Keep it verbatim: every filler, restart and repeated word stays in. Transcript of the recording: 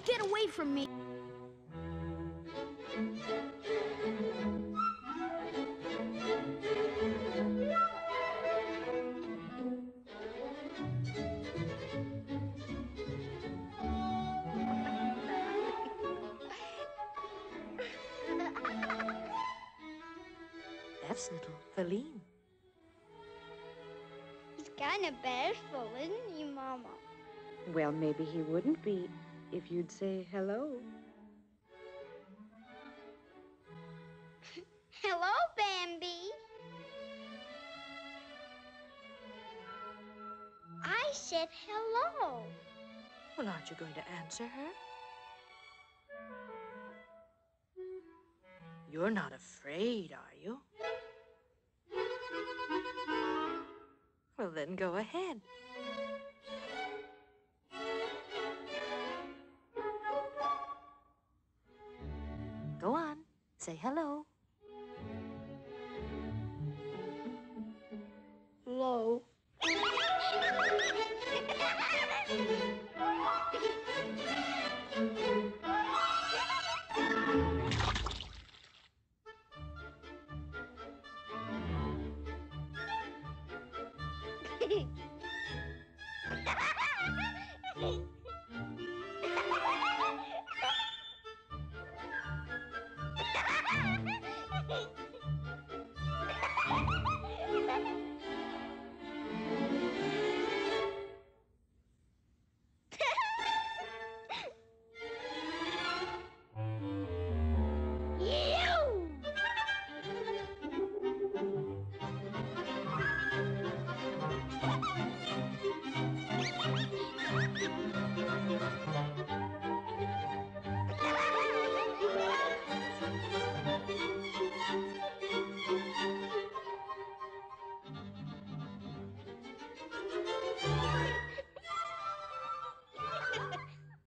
Get away from me! That's little Faline. He's kind of bashful, isn't he, Mama? Well, maybe he wouldn't be if you'd say hello. Hello, Bambi. I said hello. Well, aren't you going to answer her? You're not afraid, are you? Well, then go ahead. Go on. Say hello. Hello. Yeah!